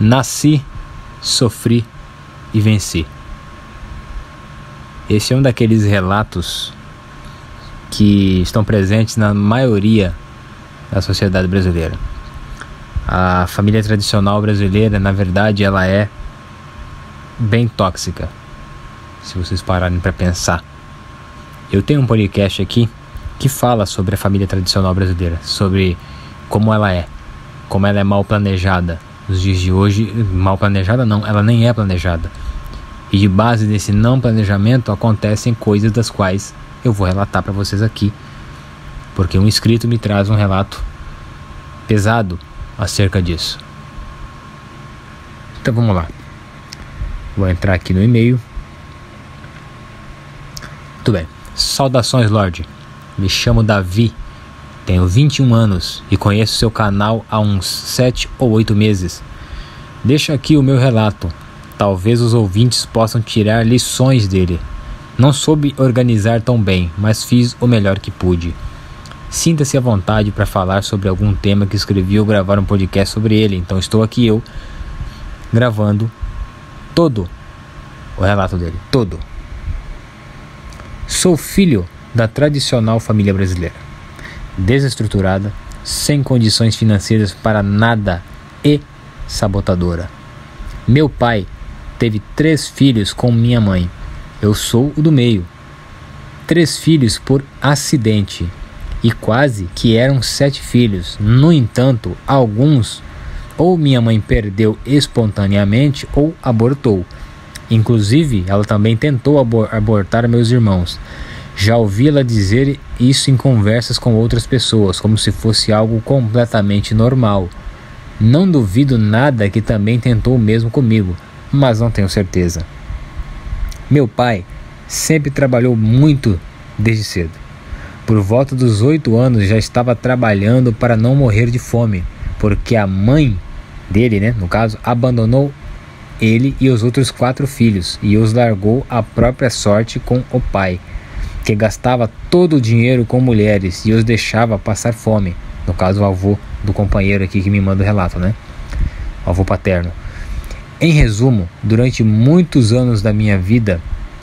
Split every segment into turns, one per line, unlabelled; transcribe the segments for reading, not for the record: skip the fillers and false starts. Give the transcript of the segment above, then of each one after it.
Nasci, sofri e venci. Esse é um daqueles relatos que estão presentes na maioria da sociedade brasileira. A família tradicional brasileira, na verdade, ela é bem tóxica, se vocês pararem para pensar. Eu tenho um podcast aqui que fala sobre a família tradicional brasileira, sobre como ela é mal planejada. Nos dias de hoje, mal planejada não, ela nem é planejada. E de base desse não planejamento acontecem coisas das quais eu vou relatar para vocês aqui, porque um inscrito me traz um relato pesado acerca disso. Então vamos lá. Vou entrar aqui no e-mail. Muito bem. Saudações, Lorde. Me chamo Davi, tenho 21 anos e conheço seu canal há uns 7 ou 8 meses. Deixo aqui o meu relato. Talvez os ouvintes possam tirar lições dele. Não soube organizar tão bem, mas fiz o melhor que pude. Sinta-se à vontade para falar sobre algum tema que escrevi ou gravar um podcast sobre ele. Então estou aqui eu, gravando todo o relato dele, todo. Sou filho da tradicional família brasileira, desestruturada, sem condições financeiras para nada e sabotadora. Meu pai teve 3 filhos com minha mãe. Eu sou o do meio. 3 filhos por acidente. E quase que eram 7 filhos. No entanto, alguns ou minha mãe perdeu espontaneamente ou abortou. Inclusive, ela também tentou abortar meus irmãos. Já ouvi ela dizer isso em conversas com outras pessoas, como se fosse algo completamente normal. Não duvido nada que também tentou o mesmo comigo, mas não tenho certeza. Meu pai sempre trabalhou muito desde cedo. Por volta dos 8 anos já estava trabalhando para não morrer de fome, porque a mãe dele, no caso, abandonou ele e os outros 4 filhos e os largou à própria sorte com o pai, que gastava todo o dinheiro com mulheres e os deixava passar fome. No caso, o avô do companheiro aqui que me manda o relato, O avô paterno. Em resumo, durante muitos anos da vida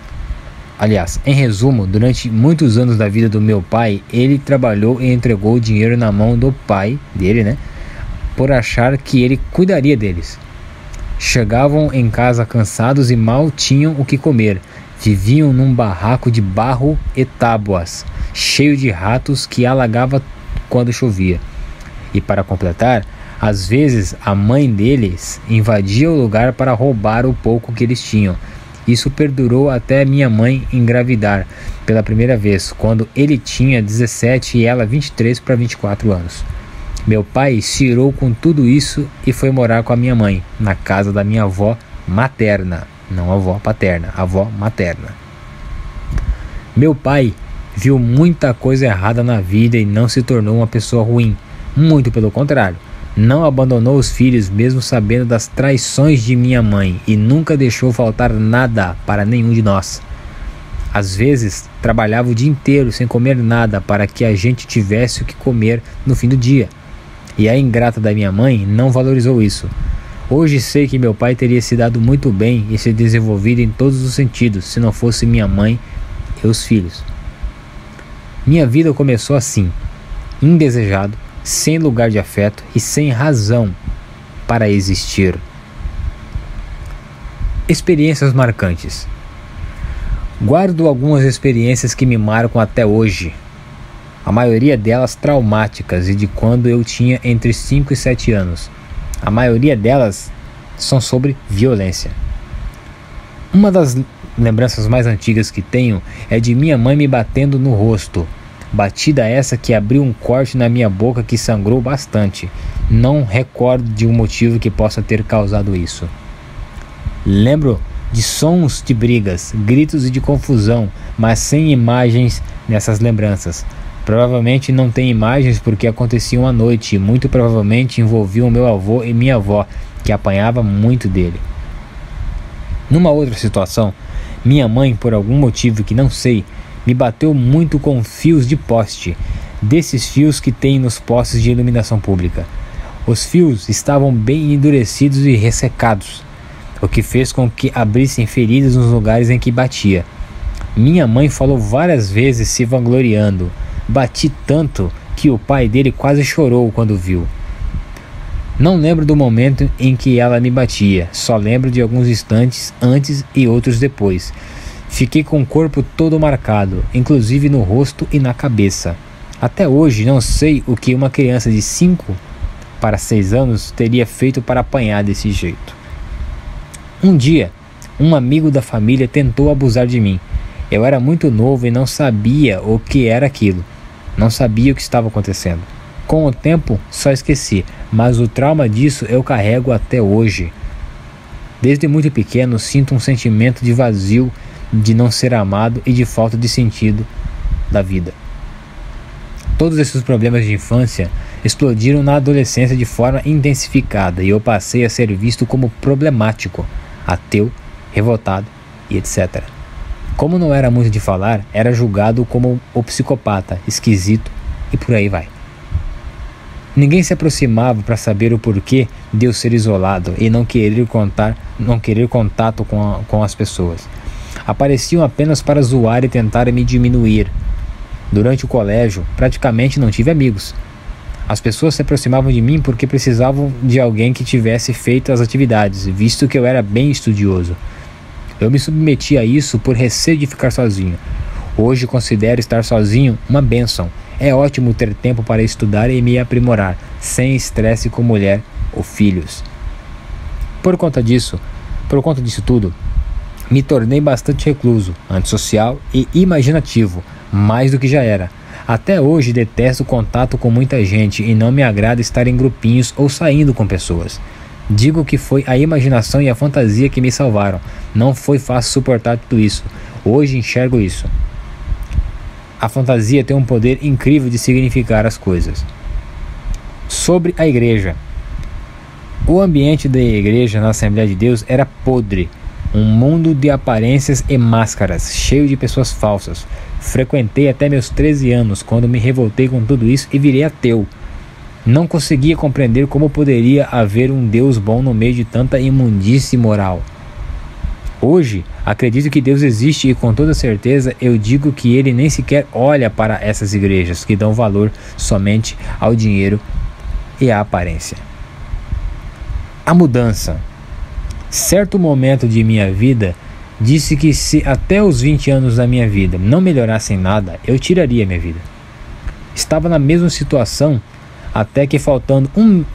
da vida do meu pai, ele trabalhou e entregou o dinheiro na mão do pai dele, por achar que ele cuidaria deles. Chegavam em casa cansados e mal tinham o que comer. Viviam num barraco de barro e tábuas, cheio de ratos que alagava quando chovia. E para completar, às vezes a mãe deles invadia o lugar para roubar o pouco que eles tinham. Isso perdurou até minha mãe engravidar pela primeira vez, quando ele tinha 17 e ela 23 para 24 anos. Meu pai se irou com tudo isso e foi morar com a minha mãe, na casa da minha avó materna. Não avó paterna, avó materna. Meu pai viu muita coisa errada na vida e não se tornou uma pessoa ruim. Muito pelo contrário. Não abandonou os filhos mesmo sabendo das traições de minha mãe e nunca deixou faltar nada para nenhum de nós. Às vezes, trabalhava o dia inteiro sem comer nada para que a gente tivesse o que comer no fim do dia. E a ingrata da minha mãe não valorizou isso. Hoje sei que meu pai teria se dado muito bem e se desenvolvido em todos os sentidos se não fosse minha mãe e os filhos. Minha vida começou assim, indesejado, sem lugar de afeto e sem razão para existir. Experiências marcantes. Guardo algumas experiências que me marcam até hoje. A maioria delas traumáticas e de quando eu tinha entre 5 e 7 anos. A maioria delas são sobre violência. Uma das lembranças mais antigas que tenho é de minha mãe me batendo no rosto. Batida essa que abriu um corte na minha boca que sangrou bastante. Não recordo de um motivo que possa ter causado isso. Lembro de sons de brigas, gritos e de confusão, mas sem imagens nessas lembranças. Provavelmente não tem imagens porque aconteciam à noite e muito provavelmente envolviam meu avô e minha avó, que apanhava muito dele. Numa outra situação, minha mãe, por algum motivo que não sei, me bateu muito com fios de poste, desses fios que tem nos postes de iluminação pública. Os fios estavam bem endurecidos e ressecados, o que fez com que abrissem feridas nos lugares em que batia. Minha mãe falou várias vezes se vangloriando. Bati tanto que o pai dele quase chorou quando viu. Não lembro do momento em que ela me batia, só lembro de alguns instantes antes e outros depois. Fiquei com o corpo todo marcado, inclusive no rosto e na cabeça. Até hoje não sei o que uma criança de 5 para 6 anos teria feito para apanhar desse jeito. Um dia, um amigo da família tentou abusar de mim. Eu era muito novo e não sabia o que era aquilo. Não sabia o que estava acontecendo. Com o tempo, só esqueci, mas o trauma disso eu carrego até hoje. Desde muito pequeno, sinto um sentimento de vazio, de não ser amado e de falta de sentido da vida. Todos esses problemas de infância explodiram na adolescência de forma intensificada e eu passei a ser visto como problemático, ateu, revoltado e etc. Como não era muito de falar, era julgado como o psicopata, esquisito e por aí vai. Ninguém se aproximava para saber o porquê de eu ser isolado e não querer contato com as pessoas. Apareciam apenas para zoar e tentar me diminuir. Durante o colégio, praticamente não tive amigos. As pessoas se aproximavam de mim porque precisavam de alguém que tivesse feito as atividades, visto que eu era bem estudioso. Eu me submeti a isso por receio de ficar sozinho. Hoje considero estar sozinho uma bênção. É ótimo ter tempo para estudar e me aprimorar, sem estresse com mulher ou filhos. Por conta disso tudo, me tornei bastante recluso, antissocial e imaginativo, mais do que já era. Até hoje detesto contato com muita gente e não me agrada estar em grupinhos ou saindo com pessoas. Digo que foi a imaginação e a fantasia que me salvaram. Não foi fácil suportar tudo isso. Hoje enxergo isso. A fantasia tem um poder incrível de significar as coisas. Sobre a igreja. O ambiente da igreja na Assembleia de Deus era podre. Um mundo de aparências e máscaras, cheio de pessoas falsas. Frequentei até meus 13 anos, quando me revoltei com tudo isso e virei ateu. Não conseguia compreender como poderia haver um Deus bom no meio de tanta imundície moral. Hoje, acredito que Deus existe e com toda certeza eu digo que Ele nem sequer olha para essas igrejas que dão valor somente ao dinheiro e à aparência. A mudança. Certo momento de minha vida, disse que se até os 20 anos da minha vida não melhorassem nada, eu tiraria minha vida. Estava na mesma situação até que faltando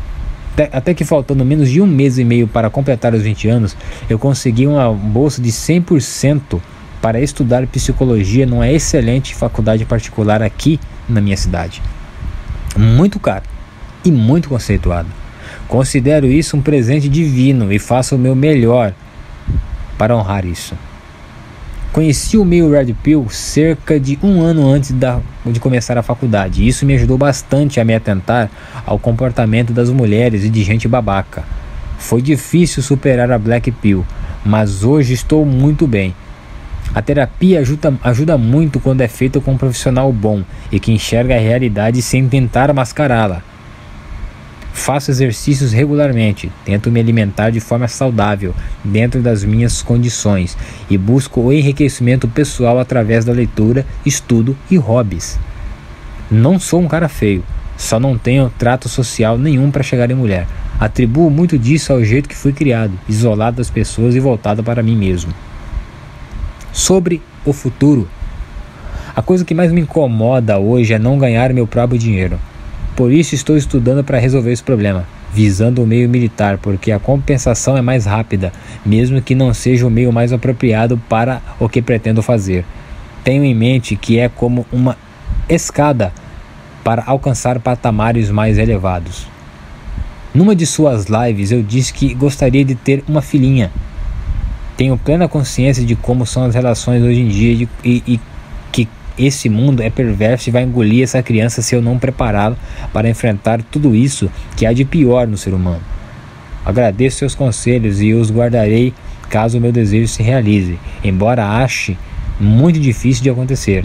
menos de um mês e meio para completar os 20 anos, eu consegui uma bolsa de 100% para estudar psicologia numa excelente faculdade particular aqui na minha cidade. Muito caro e muito conceituado. Considero isso um presente divino e faço o meu melhor para honrar isso. Conheci o meio Red Pill cerca de um ano antes de começar a faculdade, e isso me ajudou bastante a me atentar ao comportamento das mulheres e de gente babaca. Foi difícil superar a Black Pill, mas hoje estou muito bem. A terapia ajuda muito quando é feita com um profissional bom e que enxerga a realidade sem tentar mascará-la. Faço exercícios regularmente, tento me alimentar de forma saudável, dentro das minhas condições, e busco o enriquecimento pessoal através da leitura, estudo e hobbies. Não sou um cara feio, só não tenho trato social nenhum para chegar em mulher. Atribuo muito disso ao jeito que fui criado, isolado das pessoas e voltado para mim mesmo. Sobre o futuro. A coisa que mais me incomoda hoje é não ganhar meu próprio dinheiro. Por isso estou estudando para resolver esse problema, visando o meio militar, porque a compensação é mais rápida, mesmo que não seja o meio mais apropriado para o que pretendo fazer. Tenho em mente que é como uma escada para alcançar patamares mais elevados. Numa de suas lives eu disse que gostaria de ter uma filhinha. Tenho plena consciência de como são as relações hoje em dia e que esse mundo é perverso e vai engolir essa criança se eu não prepará-la para enfrentar tudo isso que há de pior no ser humano. Agradeço seus conselhos e os guardarei caso o meu desejo se realize, embora ache muito difícil de acontecer.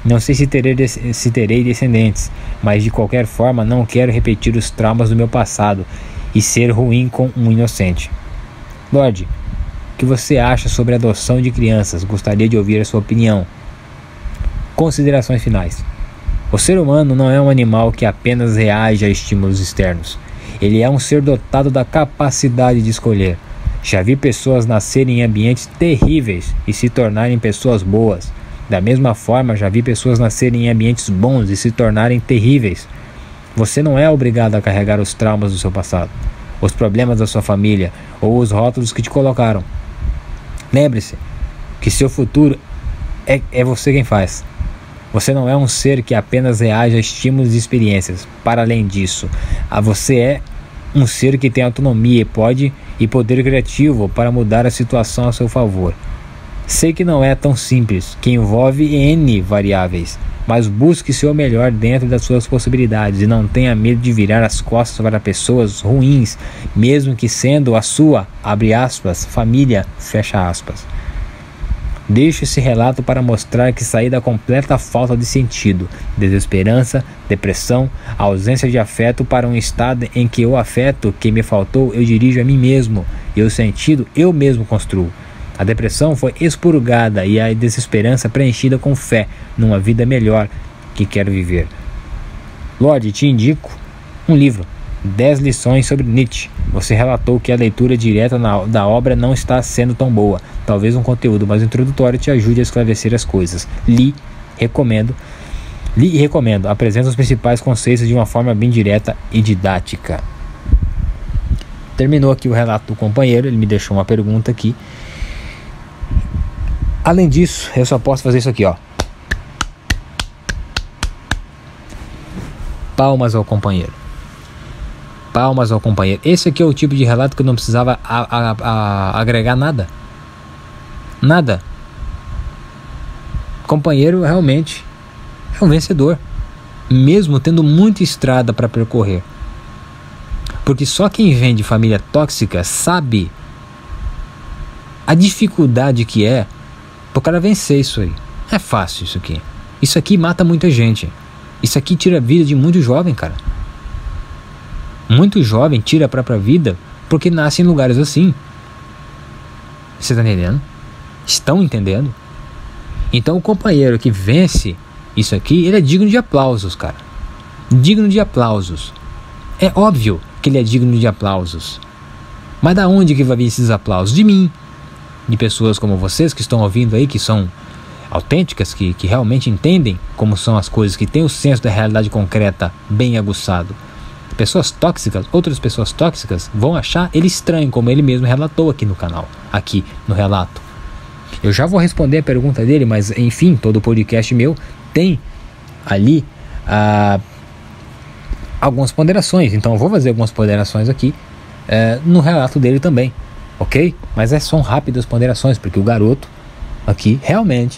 Não sei se terei descendentes, mas de qualquer forma não quero repetir os traumas do meu passado e ser ruim com um inocente. Lorde, o que você acha sobre a adoção de crianças? Gostaria de ouvir a sua opinião. Considerações finais. O ser humano não é um animal que apenas reage a estímulos externos. Ele é um ser dotado da capacidade de escolher. Já vi pessoas nascerem em ambientes terríveis e se tornarem pessoas boas. Da mesma forma, já vi pessoas nascerem em ambientes bons e se tornarem terríveis. Você não é obrigado a carregar os traumas do seu passado, os problemas da sua família ou os rótulos que te colocaram. Lembre-se que seu futuro é você quem faz. Você não é um ser que apenas reage a estímulos e experiências. Para além disso, você é um ser que tem autonomia e poder criativo para mudar a situação a seu favor. Sei que não é tão simples, que envolve N variáveis, mas busque seu melhor dentro das suas possibilidades e não tenha medo de virar as costas para pessoas ruins, mesmo que sendo a sua, abre aspas, família, fecha aspas. Deixo esse relato para mostrar que saí da completa falta de sentido, desesperança, depressão, ausência de afeto para um estado em que o afeto que me faltou eu dirijo a mim mesmo e o sentido eu mesmo construo. A depressão foi expurgada e a desesperança preenchida com fé numa vida melhor que quero viver. Lorde, te indico um livro, 10 lições sobre Nietzsche. Você relatou que a leitura direta da obra não está sendo tão boa. Talvez um conteúdo mais introdutório te ajude a esclarecer as coisas. Li e recomendo. Apresenta os principais conceitos de uma forma bem direta e didática. Terminou aqui o relato do companheiro. Ele me deixou uma pergunta aqui. Além disso, eu só posso fazer isso aqui, ó. Palmas ao companheiro. Palmas ao companheiro. Esse aqui é o tipo de relato que eu não precisava agregar nada. Nada. O companheiro realmente é um vencedor, mesmo tendo muita estrada para percorrer. Porque só quem vem de família tóxica sabe a dificuldade que é pro cara vencer isso aí. É fácil isso aqui. Isso aqui mata muita gente. Isso aqui tira a vida de muito jovem, cara. Muito jovem tira a própria vida porque nasce em lugares assim. Você tá entendendo? Estão entendendo? Então o companheiro que vence isso aqui, ele é digno de aplausos, cara. Digno de aplausos. É óbvio que ele é digno de aplausos. Mas da onde que vai vir esses aplausos? De mim. De pessoas como vocês que estão ouvindo aí, que são autênticas, que realmente entendem como são as coisas, que têm o senso da realidade concreta bem aguçado. Pessoas tóxicas, outras pessoas tóxicas vão achar ele estranho, como ele mesmo relatou aqui no canal, aqui no relato. Eu já vou responder a pergunta dele, mas enfim, todo podcast meu tem ali algumas ponderações, então eu vou fazer algumas ponderações aqui no relato dele também. Ok? Mas são rápidas ponderações, porque o garoto aqui realmente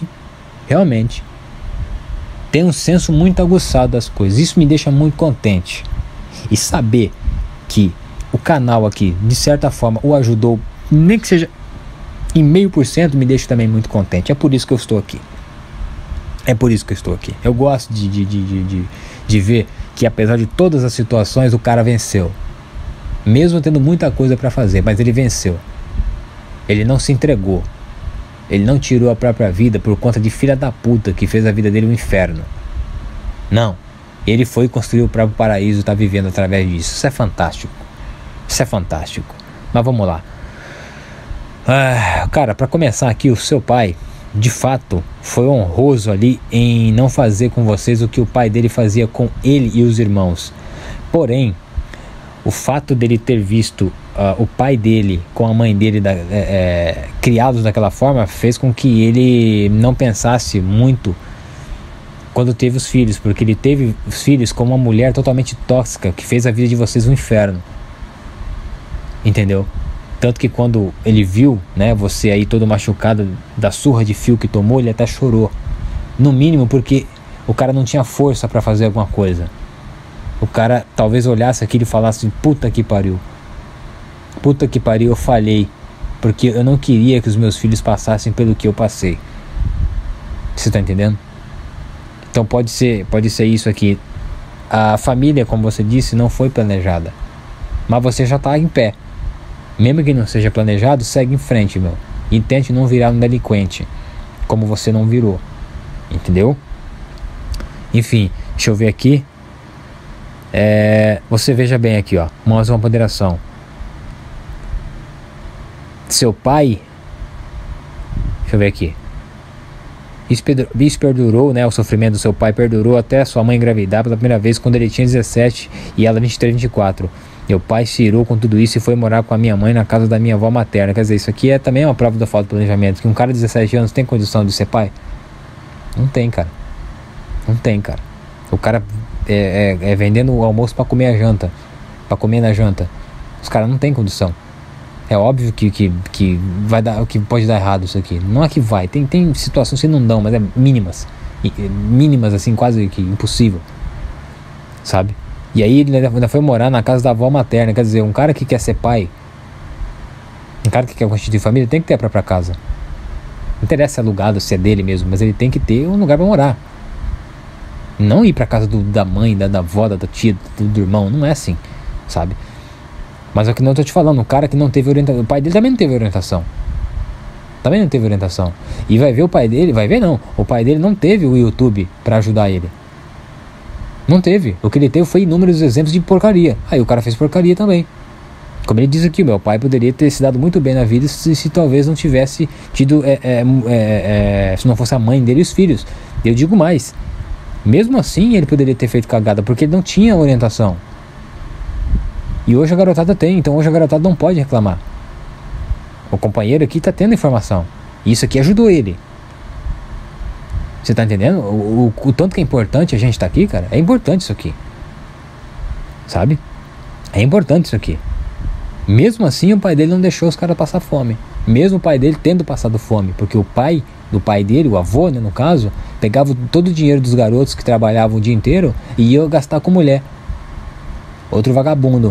tem um senso muito aguçado das coisas. Isso me deixa muito contente. E saber que o canal aqui, de certa forma, o ajudou, nem que seja em 0,5%, me deixa também muito contente. É por isso que eu estou aqui. Eu gosto de ver que, apesar de todas as situações, o cara venceu. Mesmo tendo muita coisa para fazer, mas ele venceu. Ele não se entregou. Ele não tirou a própria vida por conta de filha da puta que fez a vida dele um inferno. Não. Ele foi construir o próprio paraíso e está vivendo através disso. Isso é fantástico. Mas vamos lá. Cara, para começar aqui, o seu pai, de fato, foi honroso ali em não fazer com vocês o que o pai dele fazia com ele e os irmãos. Porém, o fato dele ter visto o pai dele com a mãe dele criados daquela forma fez com que ele não pensasse muito quando teve os filhos, porque ele teve os filhos com uma mulher totalmente tóxica que fez a vida de vocês um inferno. Entendeu? Tanto que quando ele viu, né, você aí todo machucado da surra de fio que tomou, ele até chorou. No mínimo porque o cara não tinha força para fazer alguma coisa. O cara talvez olhasse aquilo e falasse: puta que pariu, eu falhei, porque eu não queria que os meus filhos passassem pelo que eu passei. Você tá entendendo? Então pode ser isso aqui. A família, como você disse, não foi planejada, mas você já tá em pé. Mesmo que não seja planejado, segue em frente, meu. E tente não virar um delinquente, como você não virou. Entendeu? Enfim, deixa eu ver aqui. Você veja bem aqui, ó. Mais uma ponderação. Seu pai... Deixa eu ver aqui. Isso perdurou, né? O sofrimento do seu pai perdurou até sua mãe engravidar pela primeira vez quando ele tinha 17 e ela 23, 24. Meu pai se irou com tudo isso e foi morar com a minha mãe na casa da minha avó materna. Quer dizer, isso aqui é também uma prova da falta de planejamento. Que um cara de 17 anos tem condição de ser pai? Não tem, cara. Não tem, cara. O cara vendendo o almoço pra comer a janta. Pra comer na janta. Os caras não tem condição. É óbvio que vai dar, que pode dar errado isso aqui. Não é que vai. Tem situações que não dão, mas é mínimas. Mínimas, assim, quase que impossível. Sabe? E aí ele ainda foi morar na casa da avó materna. Quer dizer, um cara que quer ser pai, um cara que quer constituir família, tem que ter a própria casa. Não interessa se é alugado, se é dele mesmo, mas ele tem que ter um lugar pra morar. Não ir pra casa da mãe, da avó, da tia, do irmão. Não é assim, sabe? Mas é o que não tô te falando. O cara que não teve orientação, o pai dele também não teve orientação. Também não teve orientação. E vai ver o pai dele, vai ver não. O pai dele não teve o YouTube pra ajudar ele. Não teve. O que ele teve foi inúmeros exemplos de porcaria. Aí o cara fez porcaria também. Como ele diz aqui, meu pai poderia ter se dado muito bem na vida se talvez não tivesse tido, se não fosse a mãe dele e os filhos. Eu digo mais. Mesmo assim ele poderia ter feito cagada, porque ele não tinha orientação. E hoje a garotada tem, então hoje a garotada não pode reclamar. O companheiro aqui tá tendo informação. E isso aqui ajudou ele. Você tá entendendo? O tanto que é importante a gente tá aqui, cara. É importante isso aqui. Sabe? É importante isso aqui. Mesmo assim o pai dele não deixou os caras passar fome. Mesmo o pai dele tendo passado fome. Porque o pai do pai dele, o avô, né, no caso, pegava todo o dinheiro dos garotos que trabalhavam o dia inteiro e ia gastar com mulher. Outro vagabundo.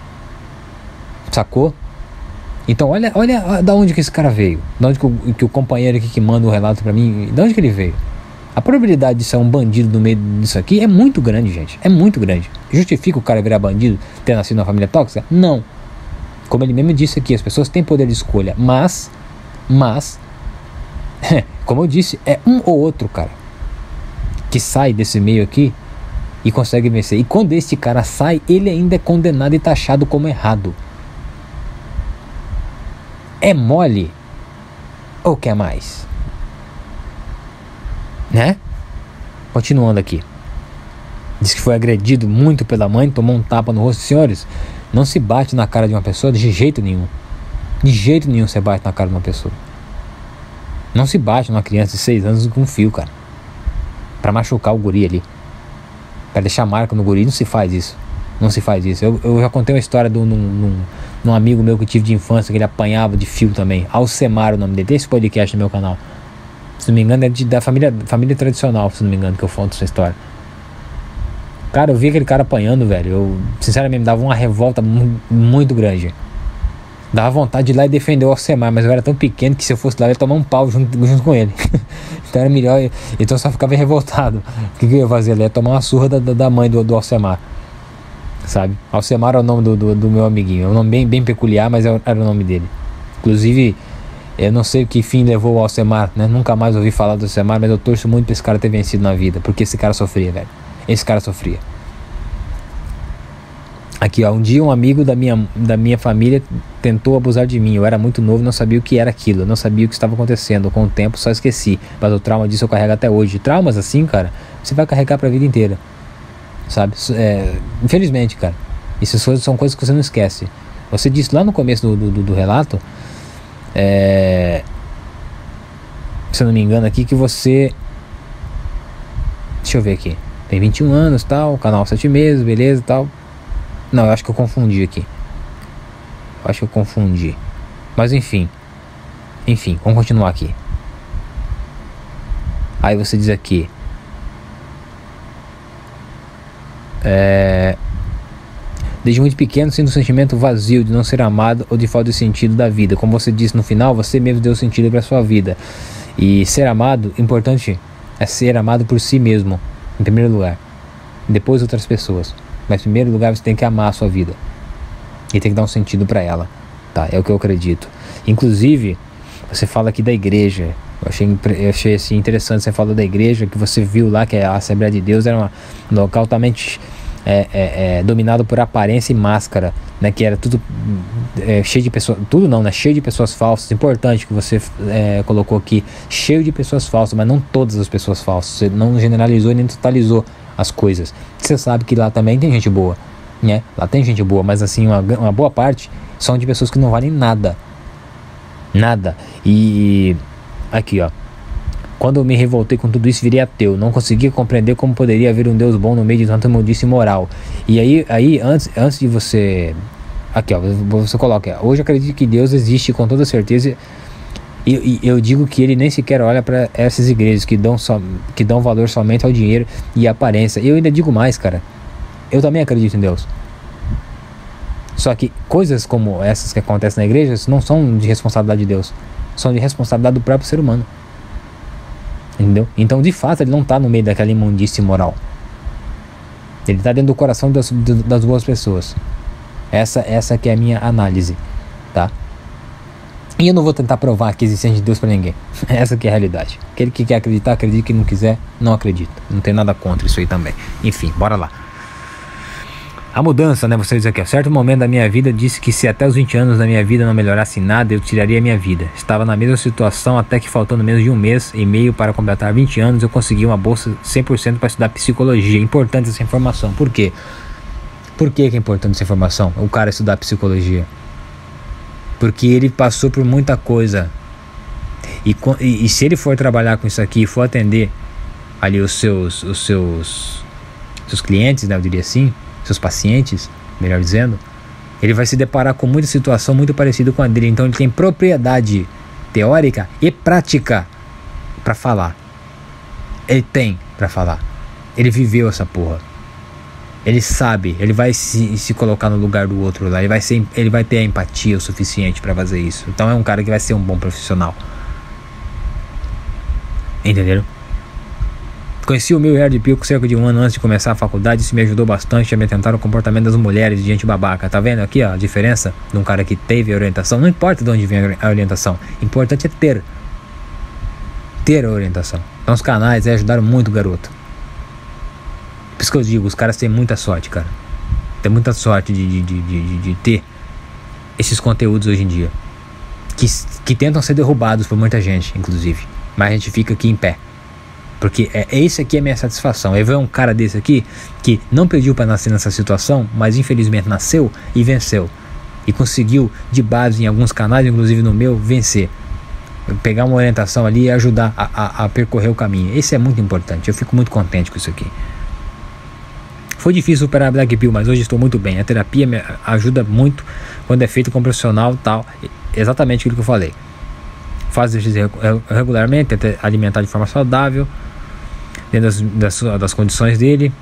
Sacou? Então olha da onde que esse cara veio. Da onde que o companheiro aqui que manda o relato pra mim, da onde que ele veio. A probabilidade de ser um bandido no meio disso aqui é muito grande, gente. É muito grande. Justifica o cara virar bandido, ter nascido numa família tóxica? Não. Como ele mesmo disse aqui, as pessoas têm poder de escolha. Mas como eu disse, é um ou outro, cara, que sai desse meio aqui e consegue vencer. E quando esse cara sai, ele ainda é condenado e taxado como errado. É mole? Ou quer mais? Né? Continuando aqui. Diz que foi agredido muito pela mãe, tomou um tapa no rosto. Senhores, não se bate na cara de uma pessoa de jeito nenhum. De jeito nenhum você bate na cara de uma pessoa. Não se bate numa criança de 6 anos com um fio, cara. Pra machucar o guri ali. Pra deixar marca no guri, não se faz isso. Não se faz isso. Eu já contei uma história de um amigo meu que eu tive de infância, que ele apanhava de fio também. Alcemar, o nome dele. Tem esse podcast no meu canal. Se não me engano, é da família tradicional, se não me engano, que eu conto essa história. Cara, eu vi aquele cara apanhando, velho. Eu, sinceramente, me dava uma revolta muito grande. Dava vontade de ir lá e defender o Alcemar, mas eu era tão pequeno que se eu fosse lá eu ia tomar um pau junto com ele. Então era melhor. Então eu só ficava revoltado. O que eu ia fazer ali? Ia tomar uma surra da mãe do Alcemar. Sabe? Alcemar é o nome do meu amiguinho. É um nome bem peculiar, mas era o nome dele. Inclusive, eu não sei o que fim levou o Alcemar, né? Nunca mais ouvi falar do Alcemar, mas eu torço muito pra esse cara ter vencido na vida. Porque esse cara sofria, velho. Esse cara sofria. Aqui, ó, um dia um amigo da minha família tentou abusar de mim. Eu era muito novo, não sabia o que era aquilo, não sabia o que estava acontecendo. Com o tempo só esqueci, mas o trauma disso eu carrego até hoje. Traumas assim, cara, você vai carregar pra vida inteira, sabe? Infelizmente, cara, essas coisas são coisas que você não esquece. Você disse lá no começo do relato, se eu não me engano aqui, que você... Deixa eu ver aqui. Tem 21 anos, tal, canal 7 meses, beleza, tal. Não, eu acho que eu confundi aqui. Mas enfim, vamos continuar aqui. Aí você diz aqui, desde muito pequeno sinto um sentimento vazio de não ser amado ou de falta de sentido da vida. Como você disse no final, você mesmo deu sentido para sua vida. E ser amado, importante é ser amado por si mesmo. Em primeiro lugar. Depois outras pessoas. Mas em primeiro lugar você tem que amar a sua vida. E tem que dar um sentido para ela. Tá? É o que eu acredito. Inclusive, você fala aqui da igreja. Eu achei assim, interessante. Você falou da igreja, que você viu lá que a Assembleia de Deus era um local totalmente dominado por aparência e máscara, né? Que era tudo cheio de pessoas. Tudo não, né? Cheio de pessoas falsas. Importante que você colocou aqui. Cheio de pessoas falsas, mas não todas as pessoas falsas. Você não generalizou nem totalizou as coisas. Você sabe que lá também tem gente boa, né? Lá tem gente boa, mas assim, uma boa parte são de pessoas que não valem nada. Nada. E aqui, ó. Quando eu me revoltei com tudo isso, virei ateu. Não conseguia compreender como poderia haver um Deus bom no meio de tanta imundícia e moral. E aí antes de você... Aqui, ó. Você coloca. Hoje eu acredito que Deus existe com toda certeza. E eu digo que ele nem sequer olha para essas igrejas que dão valor somente ao dinheiro e à aparência. E eu ainda digo mais, cara. Eu também acredito em Deus. Só que coisas como essas que acontecem na igreja não são de responsabilidade de Deus. São de responsabilidade do próprio ser humano. Entendeu? Então, de fato, ele não está no meio daquela imundícia Ele está dentro do coração das boas pessoas. Essa que é a minha análise, tá? E eu não vou tentar provar que existe de Deus para ninguém. Essa que é a realidade. Aquele que quer acreditar, acredita. Quem não quiser, não acredita. Não tem nada contra isso aí também. Enfim, bora lá. A mudança, né? Você diz aqui, a certo momento da minha vida disse que se até os 20 anos da minha vida não melhorasse nada, eu tiraria a minha vida. Estava na mesma situação até que faltando menos de 1 mês e meio para completar 20 anos, eu consegui uma bolsa 100% para estudar psicologia. Importante essa informação. Por quê? Por que é importante essa informação? O cara estudar psicologia. Porque ele passou por muita coisa. E se ele for trabalhar com isso aqui e for atender ali os seus clientes, né? Eu diria assim, seus pacientes, melhor dizendo, ele vai se deparar com muita situação muito parecida com a dele. Então ele tem propriedade teórica e prática para falar. Ele tem para falar. Ele viveu essa porra. Ele sabe, ele vai se colocar no lugar do outro lá. Ele vai ter a empatia o suficiente para fazer isso. Então é um cara que vai ser um bom profissional. Entenderam? Conheci o meu Herd Pill com cerca de 1 ano antes de começar a faculdade. Isso me ajudou bastante a me atentar ao comportamento das mulheres de gente babaca. Tá vendo aqui ó, a diferença de um cara que teve a orientação? Não importa de onde vem a orientação. O importante é ter a orientação. Então os canais ajudaram muito o garoto. Por isso que eu digo, os caras têm muita sorte, cara. Tem muita sorte de ter esses conteúdos hoje em dia. Que tentam ser derrubados por muita gente, inclusive. Mas a gente fica aqui em pé. Porque esse aqui é a minha satisfação. Eu ver um cara desse aqui que não pediu para nascer nessa situação, mas infelizmente nasceu e venceu. E conseguiu, de base em alguns canais, inclusive no meu, vencer. Pegar uma orientação ali e ajudar a percorrer o caminho. Esse é muito importante. Eu fico muito contente com isso aqui. Foi difícil superar a Black Pill, mas hoje estou muito bem. A terapia me ajuda muito quando é feito com um profissional tal. Exatamente aquilo que eu falei. Faz exercício regularmente, alimentar de forma saudável, dentro das condições dele.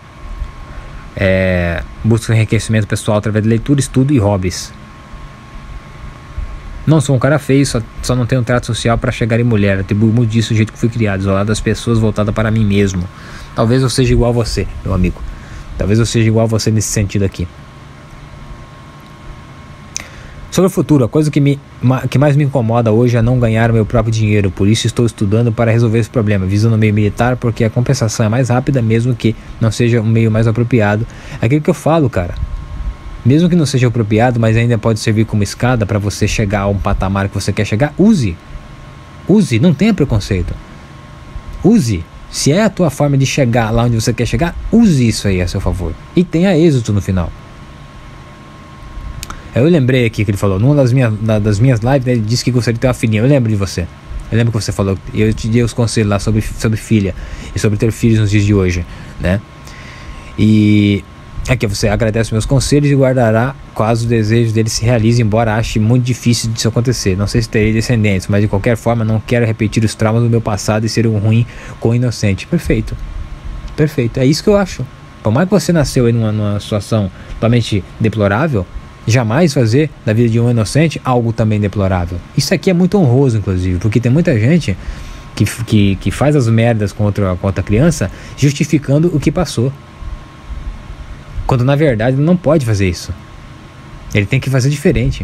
Busca enriquecimento pessoal através de leitura, estudo e hobbies. Não sou um cara feio, só não tenho trato social para chegar em mulher. Atribuo muito disso do jeito que fui criado, isolado das pessoas, voltada para mim mesmo. Talvez eu seja igual a você, meu amigo. Talvez eu seja igual a você nesse sentido aqui. Sobre o futuro, a coisa que mais me incomoda hoje é não ganhar meu próprio dinheiro. Por isso estou estudando para resolver esse problema, visando o meio militar, porque a compensação é mais rápida, mesmo que não seja um meio mais apropriado. É aquilo que eu falo, cara. Mesmo que não seja apropriado, mas ainda pode servir como escada para você chegar a um patamar que você quer chegar, use. Use, não tenha preconceito. Use. Se é a tua forma de chegar lá onde você quer chegar, use isso aí a seu favor. E tenha êxito no final. Eu lembrei aqui que ele falou, numa das minhas lives, ele disse que gostaria de ter uma filhinha. Eu lembro de você. Eu lembro que você falou, eu te dei os conselhos lá sobre filha e sobre ter filhos nos dias de hoje, né? E aqui você agradece meus conselhos e guardará caso o desejo dele se realize, embora ache muito difícil disso acontecer. Não sei se terei descendentes, mas de qualquer forma não quero repetir os traumas do meu passado e ser um ruim com o inocente. Perfeito. Perfeito. É isso que eu acho. Por mais que você nasceu aí numa situação totalmente deplorável, jamais fazer da vida de um inocente algo também deplorável. Isso aqui é muito honroso, inclusive, porque tem muita gente que faz as merdas com outra criança, justificando o que passou. Quando na verdade ele não pode fazer isso. Ele tem que fazer diferente.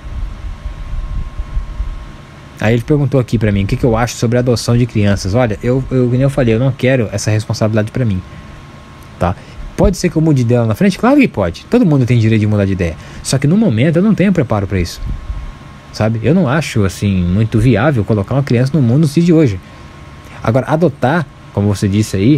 Aí ele perguntou aqui pra mim o que eu acho sobre a adoção de crianças. Olha, como eu falei, eu não quero essa responsabilidade pra mim, tá? Pode ser que eu mude dela na frente? Claro que pode. Todo mundo tem direito de mudar de ideia. Só que no momento eu não tenho preparo pra isso, sabe? Eu não acho, assim, muito viável colocar uma criança no mundo nos dias de hoje. Agora, adotar, como você disse aí,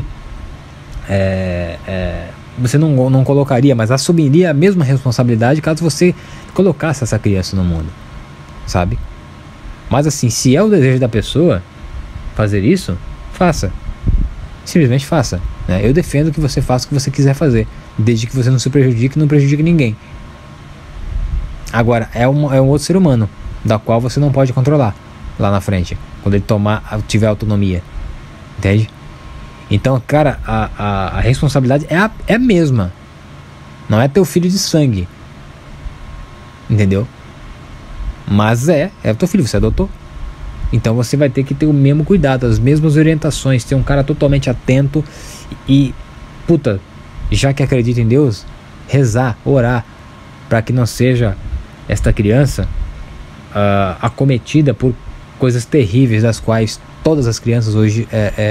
você não colocaria, mas assumiria a mesma responsabilidade caso você colocasse essa criança no mundo, sabe? Mas assim, se é o desejo da pessoa fazer isso, faça. Simplesmente faça, né? Eu defendo que você faça o que você quiser fazer, desde que você não se prejudique e não prejudique ninguém. Agora, é um outro ser humano, da qual você não pode controlar lá na frente, quando ele tiver autonomia. Entende? Então, cara, a responsabilidade é a mesma. Não é teu filho de sangue. Entendeu? Mas é o teu filho, você adotou. Então você vai ter que ter o mesmo cuidado, as mesmas orientações, ter um cara totalmente atento e, puta, já que acredita em Deus, rezar, orar, para que não seja esta criança acometida por coisas terríveis das quais todas as crianças hoje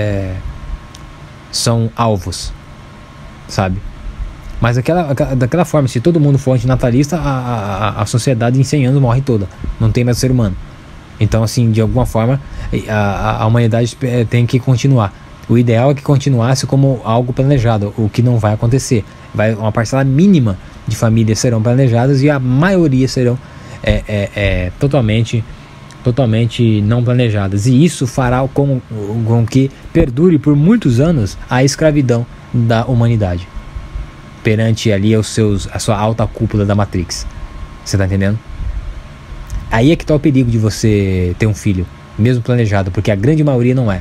são alvos, sabe? Mas daquela forma, se todo mundo for antinatalista, a sociedade em 100 anos morre toda, não tem mais ser humano. Então, assim, de alguma forma, a humanidade tem que continuar. O ideal é que continuasse como algo planejado, o que não vai acontecer. Uma parcela mínima de famílias serão planejadas e a maioria serão totalmente não planejadas. E isso fará com que perdure por muitos anos a escravidão da humanidade perante ali a sua alta cúpula da Matrix. Você tá entendendo? Aí é que tá o perigo de você ter um filho, mesmo planejado, porque a grande maioria não é.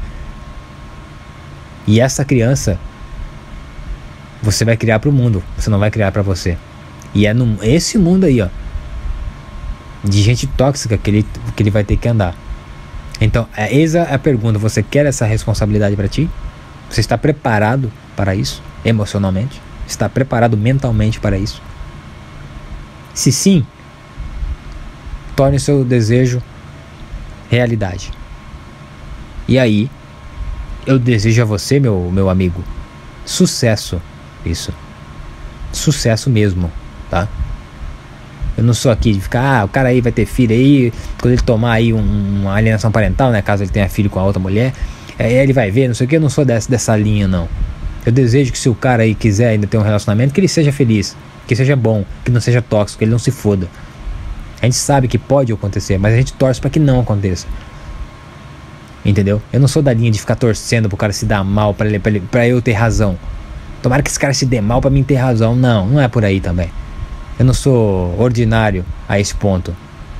E essa criança você vai criar pro mundo, você não vai criar pra você. E é esse mundo aí, ó, de gente tóxica que ele vai ter que andar. Então, eis a pergunta: você quer essa responsabilidade pra ti? Você está preparado para isso, emocionalmente? Está preparado mentalmente para isso? Se sim, torne seu desejo realidade. E aí, eu desejo a você, meu amigo, sucesso. Isso. Sucesso mesmo, tá? Eu não sou aqui de ficar, o cara aí vai ter filho aí, quando ele tomar aí uma alienação parental, né, caso ele tenha filho com a outra mulher, ele vai ver, não sei o que. Eu não sou dessa linha, não. Eu desejo que se o cara aí quiser ainda ter um relacionamento, que ele seja feliz, que seja bom, que não seja tóxico, que ele não se foda. A gente sabe que pode acontecer, mas a gente torce pra que não aconteça. Entendeu? Eu não sou da linha de ficar torcendo pro cara se dar mal pra eu ter razão. Tomara que esse cara se dê mal pra mim ter razão. Não é por aí também. Eu não sou ordinário a esse ponto.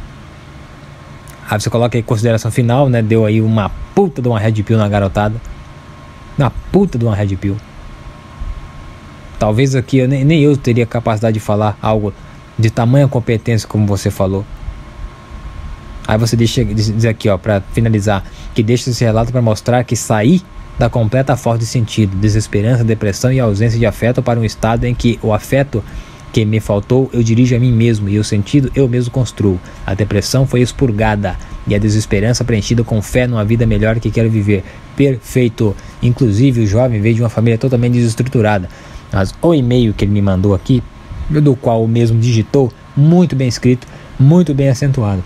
Aí você coloca aí consideração final, né? Deu aí uma puta de uma red pill na garotada. Uma puta de uma red pill. Talvez aqui nem eu teria capacidade de falar algo de tamanha competência como você falou. Aí você diz aqui, ó, pra finalizar, que deixa esse relato para mostrar que saí da completa falta de sentido, desesperança, depressão e ausência de afeto para um estado em que o afeto que me faltou eu dirijo a mim mesmo e o sentido eu mesmo construo. A depressão foi expurgada e a desesperança preenchida com fé numa vida melhor que quero viver. Perfeito. Inclusive o jovem veio de uma família totalmente desestruturada. Mas o e-mail que ele me mandou aqui, do qual o mesmo digitou, muito bem escrito, muito bem acentuado.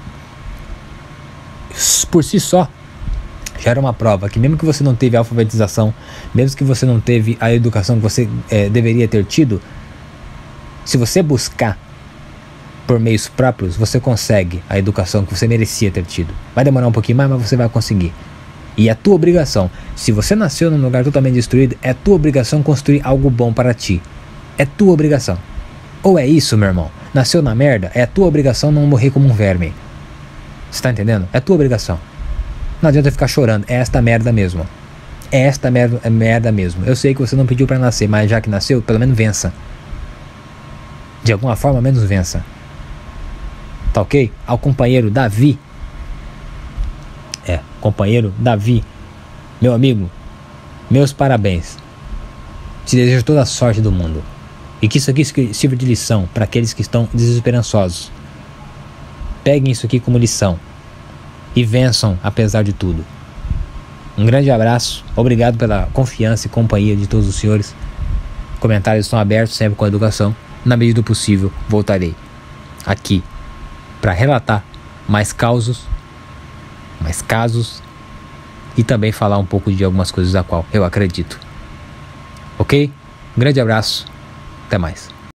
Por si só, já era uma prova que mesmo que você não teve a alfabetização, mesmo que você não teve a educação que você deveria ter tido, se você buscar por meios próprios, você consegue a educação que você merecia ter tido. Vai demorar um pouquinho mais, mas você vai conseguir. E é tua obrigação. Se você nasceu num lugar totalmente destruído, é tua obrigação construir algo bom para ti. É tua obrigação. Ou é isso, meu irmão? Nasceu na merda, é tua obrigação não morrer como um verme. Você tá entendendo? É tua obrigação. Não adianta ficar chorando. É esta merda mesmo. É esta merda mesmo. Eu sei que você não pediu pra nascer, mas já que nasceu, pelo menos vença. De alguma forma, menos vença. Tá ok? Ao companheiro Davi. companheiro Davi, meu amigo, meus parabéns. Te desejo toda a sorte do mundo. E que isso aqui sirva de lição para aqueles que estão desesperançosos. Peguem isso aqui como lição e vençam apesar de tudo. Um grande abraço, obrigado pela confiança e companhia de todos os senhores. Comentários estão abertos sempre com a educação. Na medida do possível, voltarei aqui para relatar mais casos e também falar um pouco de algumas coisas da qual eu acredito. Ok? Um grande abraço, até mais.